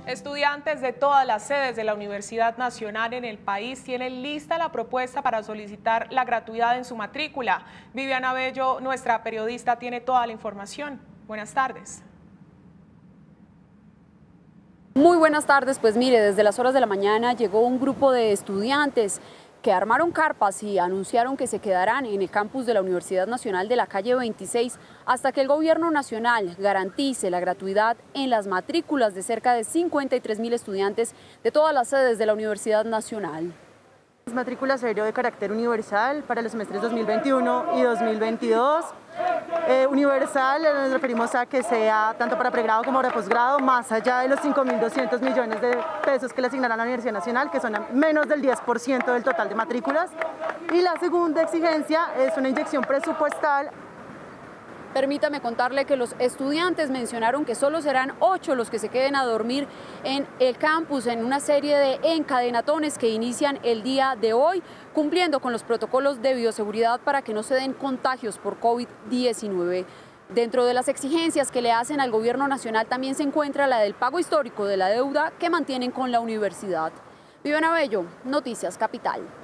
Estudiantes de todas las sedes de la Universidad Nacional en el país tienen lista la propuesta para solicitar la gratuidad en su matrícula. Viviana Bello, nuestra periodista, tiene toda la información. Buenas tardes. Muy buenas tardes, pues mire, desde las horas de la mañana llegó un grupo de estudiantes que armaron carpas y anunciaron que se quedarán en el campus de la Universidad Nacional de la calle 26 hasta que el gobierno nacional garantice la gratuidad en las matrículas de cerca de 53.000 estudiantes de todas las sedes de la Universidad Nacional. Las matrículas serio de carácter universal para los semestres 2021 y 2022. Universal nos referimos a que sea tanto para pregrado como para posgrado, más allá de los 5.200 millones de pesos que le asignará la Universidad Nacional, que son menos del 10% del total de matrículas. Y la segunda exigencia es una inyección presupuestal. Permítame contarle que los estudiantes mencionaron que solo serán 8 los que se queden a dormir en el campus en una serie de encadenatones que inician el día de hoy, cumpliendo con los protocolos de bioseguridad para que no se den contagios por COVID-19. Dentro de las exigencias que le hacen al gobierno nacional también se encuentra la del pago histórico de la deuda que mantienen con la universidad. Viviana Bello, Noticias Capital.